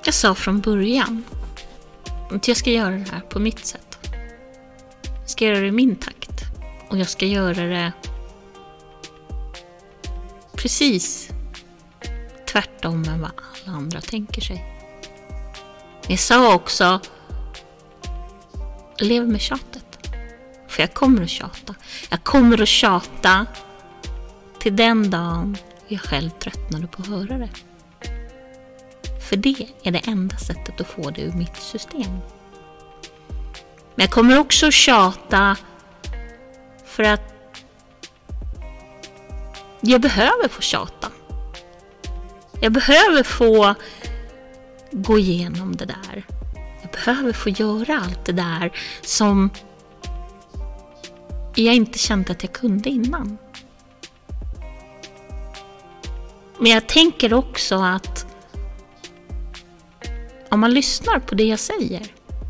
Jag sa från början att jag ska göra det här på mitt sätt. Jag ska göra det i min takt. Och jag ska göra det precis tvärtom än vad alla andra tänker sig. Jag sa också, lev med tjatet. För jag kommer att tjata. Jag kommer att tjata till den dagen jag själv tröttnade på att höra det. För det är det enda sättet att få det ur mitt system. Men jag kommer också att tjata för att jag behöver få tjata. Jag behöver få gå igenom det där. Jag behöver få göra allt det där som jag inte kände att jag kunde innan. Men jag tänker också att om man lyssnar på det jag säger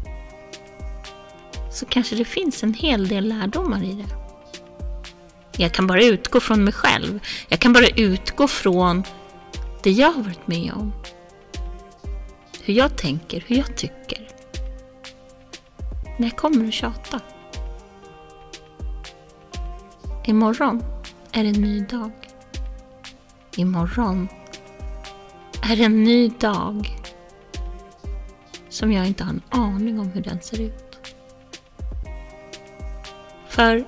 så kanske det finns en hel del lärdomar i det. Jag kan bara utgå från mig själv. Jag kan bara utgå från det jag har varit med om. Hur jag tänker, hur jag tycker. Men jag kommer att tjata. Imorgon är det en ny dag. Imorgon är det en ny dag som jag inte har en aning om hur den ser ut. För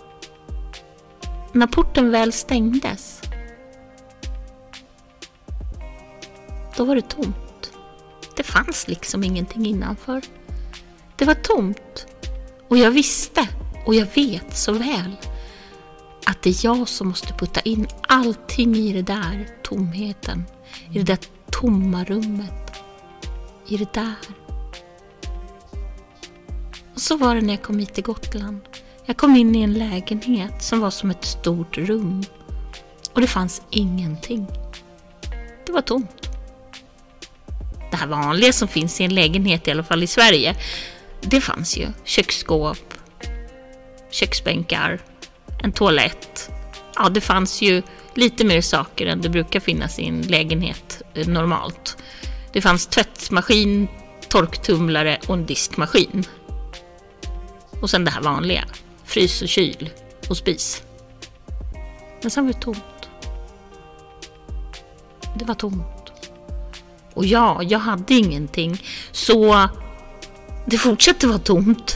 när porten väl stängdes, då var det tomt. Det fanns liksom ingenting innanför. Det var tomt. Och jag visste, och jag vet så väl, att det är jag som måste putta in allting i det där tomheten. I det där tomma rummet. I det där. Och så var det när jag kom hit till Gotland. Jag kom in i en lägenhet som var som ett stort rum. Och det fanns ingenting. Det var tomt. Det här vanliga som finns i en lägenhet, i alla fall i Sverige, det fanns ju. Köksskåp, köksbänkar, en toalett. Ja, det fanns ju lite mer saker än det brukar finnas i en lägenhet normalt. Det fanns tvättmaskin, torktumlare och en diskmaskin. Och sen det här vanliga. Frys och kyl och spis. Men sen var det tomt. Det var tomt. Och ja, jag hade ingenting. Så det fortsatte vara tomt.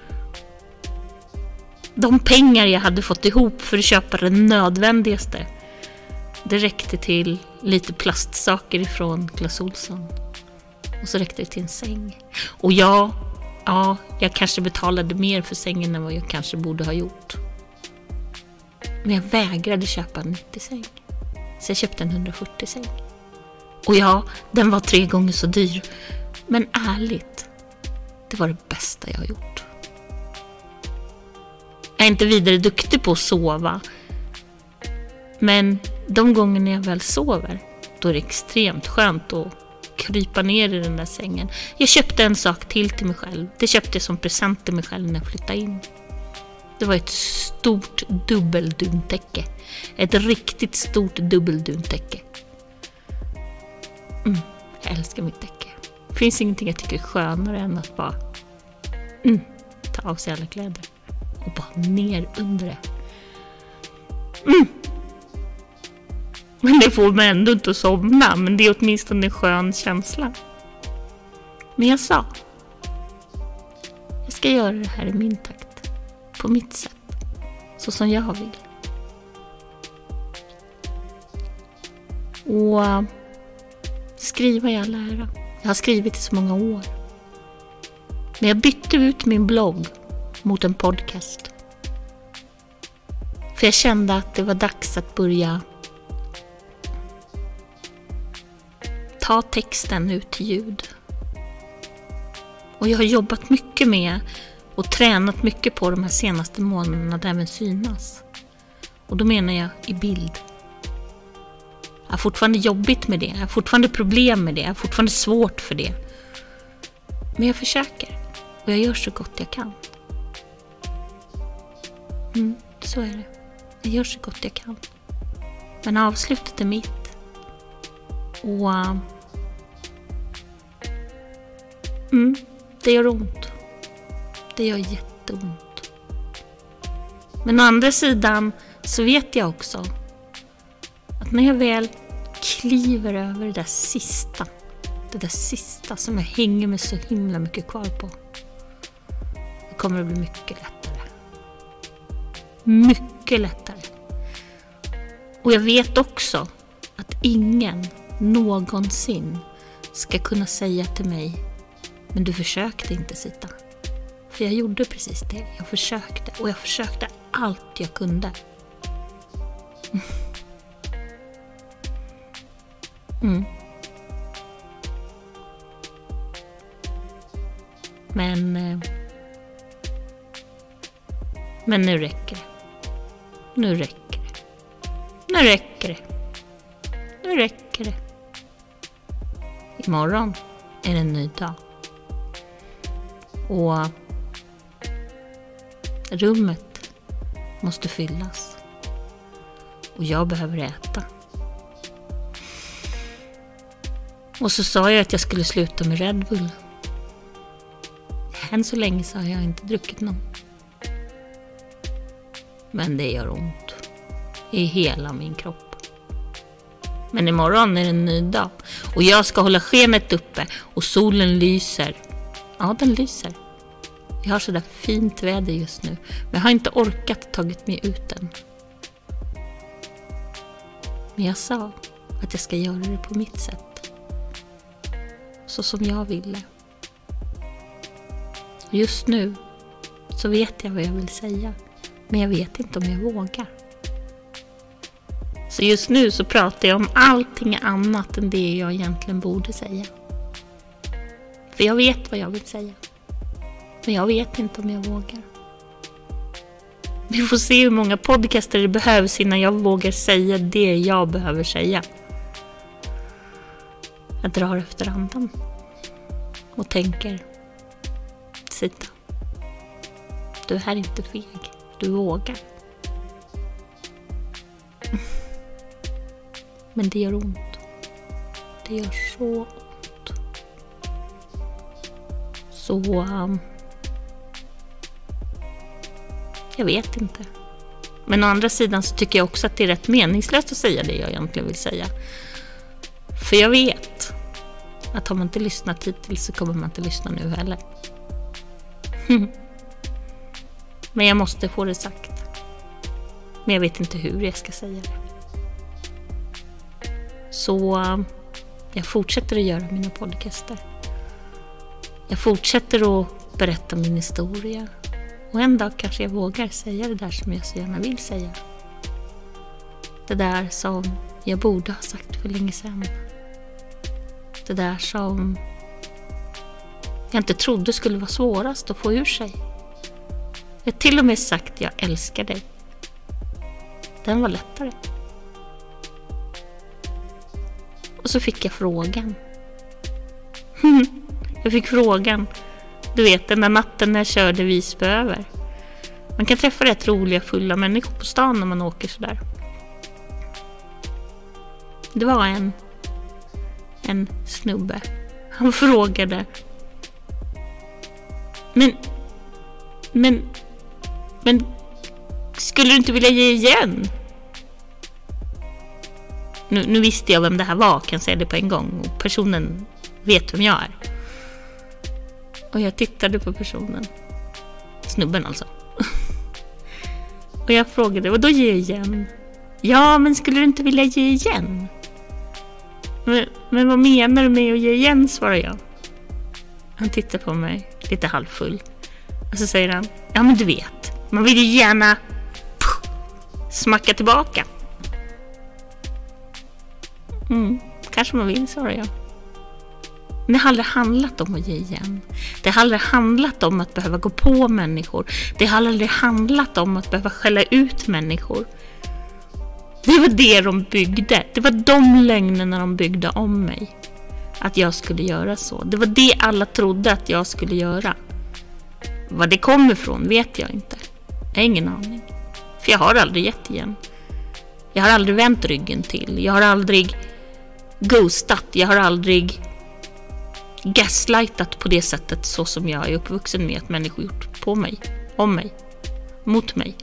De pengar jag hade fått ihop för att köpa det nödvändigaste, det räckte till lite plastsaker ifrån Clas Ohlson. Och så räckte det till en säng. Och ja, jag kanske betalade mer för sängen än vad jag kanske borde ha gjort. Men jag vägrade köpa en 90-säng. Så jag köpte en 140-säng. Och ja, den var 3 gånger så dyr. Men ärligt, det var det bästa jag har gjort. Jag är inte vidare duktig på att sova. Men de gångerna jag väl sover, då är det extremt skönt att krypa ner i den där sängen. Jag köpte en sak till mig själv. Det köpte jag som present till mig själv när jag flyttade in. Det var ett stort dubbelduntäcke. Ett riktigt stort dubbelduntäcke. Jag älskar mitt täcke. Det finns ingenting jag tycker är skönare än att bara ta av sig alla kläder och bara ner under det. Men det får mig ändå inte att somna. Men det är åtminstone en skön känsla. Men jag sa, jag ska göra det här i min takt. På mitt sätt. Så som jag vill. Och skriva i all ära. Jag har skrivit i så många år. Men jag bytte ut min blogg mot en podcast. För jag kände att det var dags att börja ta texten ut till ljud. Och jag har jobbat mycket med och tränat mycket på de här senaste månaderna att även synas. Och då menar jag i bild. Jag har fortfarande jobbigt med det. Jag har fortfarande problem med det. Jag har fortfarande svårt för det. Men jag försöker. Och jag gör så gott jag kan. Så är det. Jag gör så gott jag kan. Men avslutet är mitt. Och Det gör ont. Det gör jätteont. Men å andra sidan så vet jag också att när jag väl kliver över det där sista som jag hänger med så himla mycket kvar på, då kommer det bli mycket lättare. Mycket lättare. Och jag vet också att ingen någonsin ska kunna säga till mig: men du försökte inte sitta. För jag gjorde precis det. Jag försökte. Och jag försökte allt jag kunde. Men nu räcker det. Nu räcker det. Nu räcker det. Nu räcker det. Imorgon är det en ny dag. Och rummet måste fyllas. Och jag behöver äta. Och så sa jag att jag skulle sluta med Red Bull. Än så länge så har jag inte druckit någon. Men det gör ont i hela min kropp. Men imorgon är det en ny dag. Och jag ska hålla skenet uppe. Och solen lyser. Ja, den lyser. Jag har sådär fint väder just nu. Men jag har inte orkat tagit mig ut än. Men jag sa att jag ska göra det på mitt sätt. Så som jag ville. Och just nu så vet jag vad jag vill säga. Men jag vet inte om jag vågar. Så just nu så pratar jag om allting annat än det jag egentligen borde säga. För jag vet vad jag vill säga. Men jag vet inte om jag vågar. Vi får se hur många podcaster det behövs innan jag vågar säga det jag behöver säga. Jag drar efter andan. Och tänker: Sita, du är inte feg. Du vågar. Men det gör ont. Det gör så ont. Så jag vet inte. Men å andra sidan så tycker jag också att det är rätt meningslöst att säga det jag egentligen vill säga. För jag vet att har man inte lyssnat hittills så kommer man inte lyssna nu heller. Men jag måste få det sagt. Men jag vet inte hur jag ska säga det. Så jag fortsätter att göra mina podcaster. Jag fortsätter att berätta min historia. Och en dag kanske jag vågar säga det där som jag så gärna vill säga. Det där som jag borde ha sagt för länge sedan. Det där som jag inte trodde skulle vara svårast att få ur sig. Jag har till och med sagt jag älskar dig. Den var lättare. Och så fick jag frågan. Jag fick frågan. Du vet, den där natten när jag körde Visby över. Man kan träffa rätt roliga, fulla människor på stan när man åker sådär. Det var en snubbe. Han frågade: Men skulle du inte vilja ge igen? Nu visste jag vem det här var, kan jag säga det på en gång. Och personen vet vem jag är. Och jag tittade på personen. Snubben alltså. Och jag frågade: vad då ge igen? Ja, men skulle du inte vilja ge igen? Men vad menar du med att ge igen, svarar jag. Han tittar på mig, lite halvfull. Och så säger han: ja, men du vet, man vill ju gärna smacka tillbaka. Kanske man vill, svarar jag. Men det har aldrig handlat om att ge igen. Det har aldrig handlat om att behöva gå på människor. Det har aldrig handlat om att behöva skälla ut människor. Det var det de byggde. Det var de lögnerna de byggde om mig. Att jag skulle göra så. Det var det alla trodde att jag skulle göra. Vad det kommer ifrån vet jag inte. Jag har ingen aning. För jag har aldrig gett igen. Jag har aldrig vänt ryggen till. Jag har aldrig ghostat. Jag har aldrig gaslightat på det sättet så som jag är uppvuxen med att människor gjort på mig, om mig, mot mig.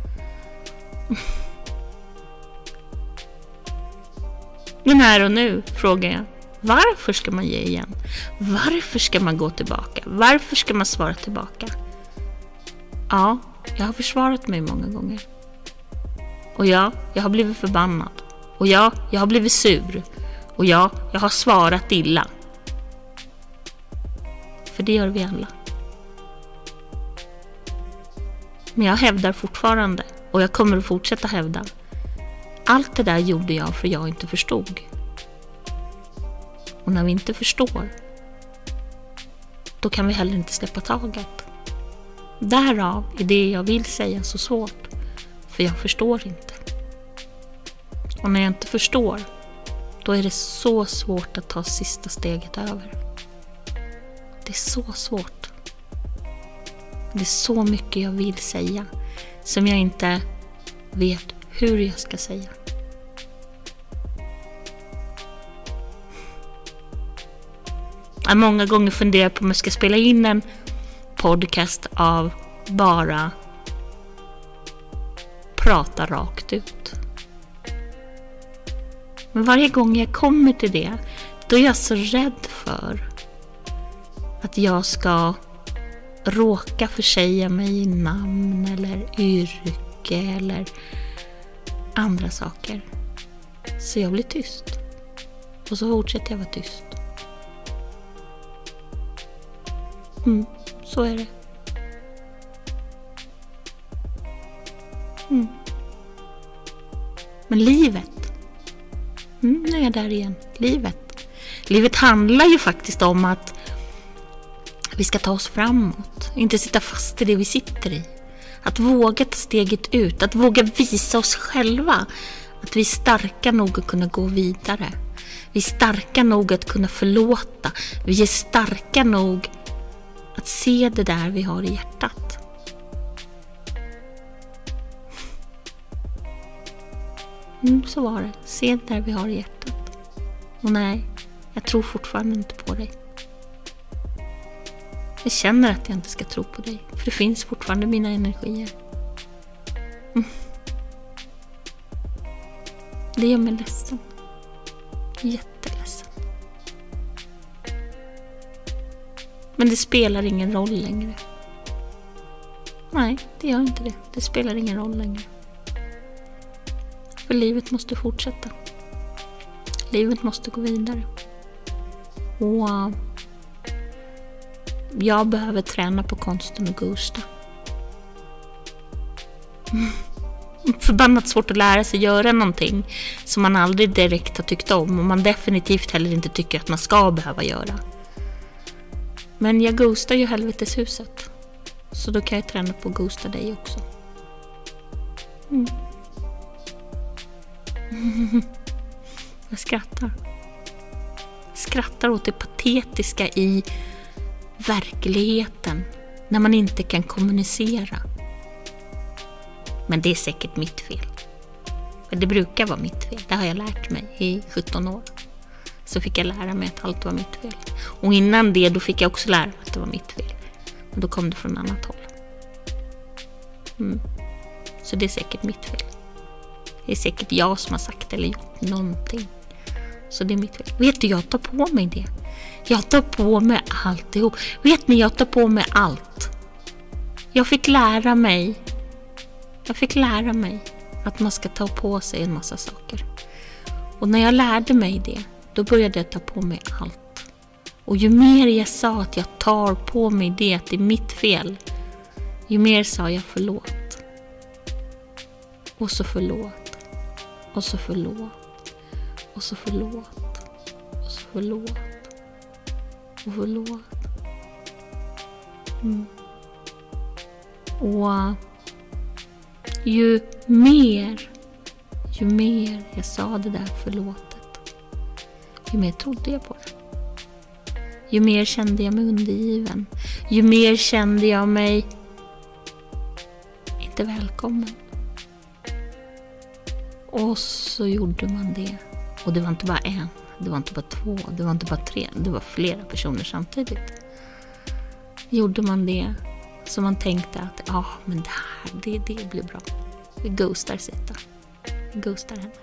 Men här och nu frågar jag, varför ska man ge igen? Varför ska man gå tillbaka? Varför ska man svara tillbaka? Ja, jag har försvarat mig många gånger. Och ja, jag har blivit förbannad. Och ja, jag har blivit sur. Och ja, jag har svarat illa. För det gör vi alla. Men jag hävdar fortfarande, och jag kommer att fortsätta hävda, allt det där gjorde jag för jag inte förstod. Och när vi inte förstår, då kan vi heller inte släppa taget. Därav är det jag vill säga så svårt, för jag förstår inte. Och när jag inte förstår, då är det så svårt att ta sista steget över. Det är så svårt. Det är så mycket jag vill säga som jag inte vet hur jag ska säga. Jag har många gånger funderat på om jag ska spela in en podcast av bara prata rakt ut. Men varje gång jag kommer till det, då är jag så rädd för att jag ska råka försäga mig i namn eller yrke eller andra saker. Så jag blir tyst. Och så fortsätter jag vara tyst. Så är det. Men livet. Nu är jag där igen. Livet handlar ju faktiskt om att vi ska ta oss framåt. Inte sitta fast i det vi sitter i. Att våga ta steget ut. Att våga visa oss själva. Att vi är starka nog att kunna gå vidare. Vi är starka nog att kunna förlåta. Vi är starka nog att se det där vi har i hjärtat. Så var det. Se det där vi har i hjärtat. Och nej, jag tror fortfarande inte på dig. Jag känner att jag inte ska tro på dig. För det finns fortfarande mina energier. Det gör mig ledsen. Jätteledsen. Men det spelar ingen roll längre. Nej, det gör inte det. Det spelar ingen roll längre. För livet måste fortsätta. Livet måste gå vidare. Och jag behöver träna på konsten att ghosta. Förbannat svårt att lära sig göra någonting som man aldrig direkt har tyckt om. Och man definitivt heller inte tycker att man ska behöva göra. Men jag ghostar ju helveteshuset. Så då kan jag träna på att ghosta dig också. Jag skrattar. Skrattar åt det patetiska i verkligheten. När man inte kan kommunicera. Men det är säkert mitt fel. För det brukar vara mitt fel. Det har jag lärt mig i 17 år. Så fick jag lära mig att allt var mitt fel. Och innan det då fick jag också lära mig att det var mitt fel. Men då kom det från annat håll. Så det är säkert mitt fel. Det är säkert jag som har sagt eller gjort någonting. Så det är mitt fel. Vet du, jag tar på mig det. Jag tar på mig alltihop. Vet ni, jag tar på mig allt. Jag fick lära mig att man ska ta på sig en massa saker. Och när jag lärde mig det, då började jag ta på mig allt. Och ju mer jag sa att jag tar på mig det, att det är mitt fel, ju mer sa jag förlåt. Och så förlåt. Och så förlåt. Och så förlåt. Och så förlåt. Och förlåt. Och ju mer jag sa det där förlåtet, ju mer trodde jag på det. Ju mer kände jag mig undergiven. Ju mer kände jag mig inte välkommen. Och så gjorde man det. Och det var inte bara en. Det var inte bara 2, det var inte bara 3, det var flera personer samtidigt. Gjorde man det så man tänkte att men det blir bra. Vi ghostar Zeta. Vi ghostar henne.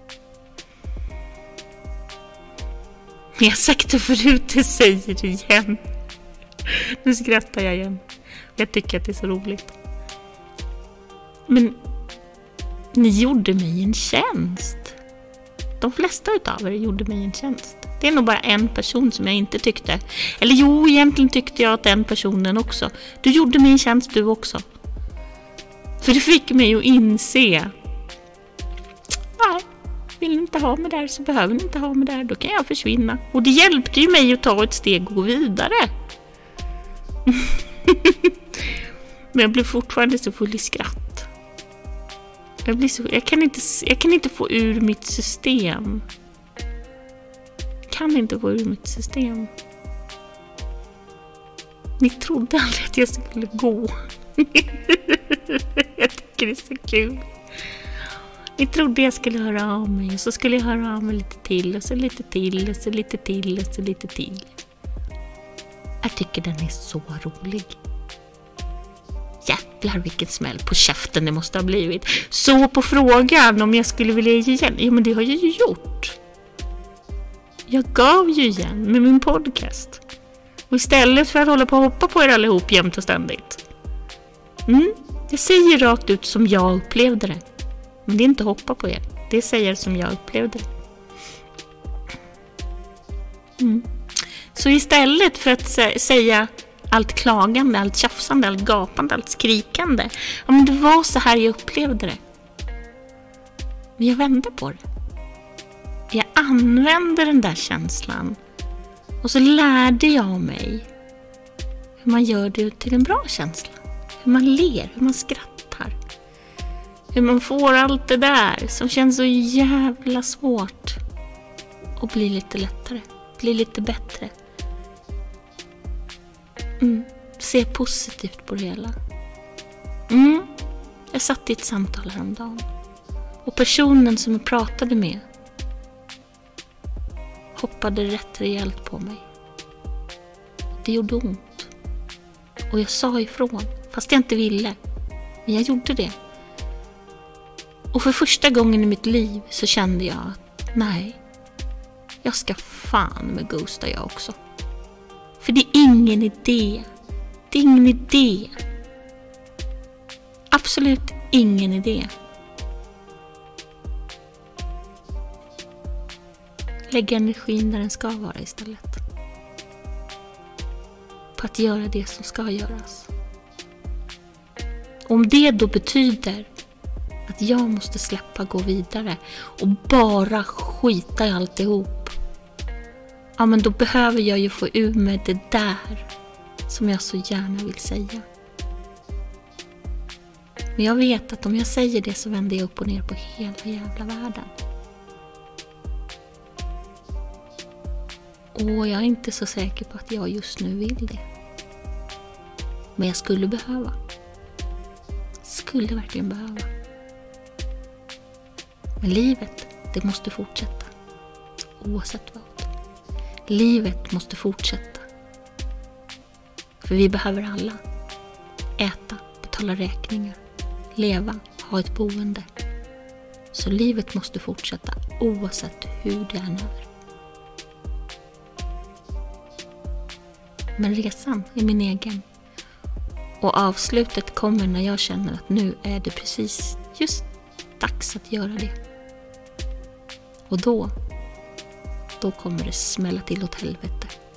Jag har sagt det förut, det säger det igen. Nu skrattar jag igen. Jag tycker att det är så roligt. Men ni gjorde mig en tjänst. De flesta utav er gjorde mig en tjänst. Det är nog bara en person som jag inte tyckte. Eller jo, egentligen tyckte jag att den personen också. Du gjorde mig en tjänst du också. För det fick mig att inse. Nej, vill ni inte ha mig där så behöver ni inte ha mig där. Då kan jag försvinna. Och det hjälpte ju mig att ta ett steg och gå vidare. Men jag blev fortfarande så full i skratt. Jag kan inte få ur mitt system. Ni trodde aldrig att jag skulle gå. Jag tycker det är så kul. Ni trodde jag skulle höra av mig. Och så skulle jag höra av mig lite till. Och så lite till. Och så lite till. Och så lite till. Jag tycker den är så rolig. Jävlar vilken smäll på käften det måste ha blivit. Så på frågan om jag skulle vilja ge igen. Ja, men det har jag ju gjort. Jag gav ju igen med min podcast. Och istället för att hålla på och hoppa på er allihop jämt och ständigt. Jag säger rakt ut som jag upplevde det. Men det är inte hoppa på er. Det säger som jag upplevde det. Så istället för att säga allt klagande, allt tjafsande, allt gapande, allt skrikande. Ja, men det var så här jag upplevde det. Men jag vände på det. Jag använde den där känslan. Och så lärde jag mig hur man gör det till en bra känsla. Hur man ler, hur man skrattar. Hur man får allt det där som känns så jävla svårt. Och bli lite lättare. Bli lite bättre. Se positivt på det hela. Jag satt i ett samtal häromdagen. Och personen som jag pratade med hoppade rätt rejält på mig. Det gjorde ont. Och jag sa ifrån. Fast jag inte ville. Men jag gjorde det. Och för första gången i mitt liv så kände jag att nej. Jag ska fan med ghosta jag också. För det är ingen idé. Det är ingen idé. Absolut ingen idé. Lägg energin där den ska vara istället. På att göra det som ska göras. Om det då betyder att jag måste släppa, gå vidare och bara skita i alltihop. Ja, men då behöver jag ju få ur med det där som jag så gärna vill säga. Men jag vet att om jag säger det så vänder jag upp och ner på hela jävla världen. Och jag är inte så säker på att jag just nu vill det. Men jag skulle behöva. Skulle verkligen behöva. Men livet, det måste fortsätta. Oavsett vad. Livet måste fortsätta. För vi behöver alla. Äta, betala räkningar, leva, ha ett boende. Så livet måste fortsätta oavsett hur det än är. Men resan är min egen. Och avslutet kommer när jag känner att nu är det precis just dags att göra det. Och då kommer det smälla till åt helvete.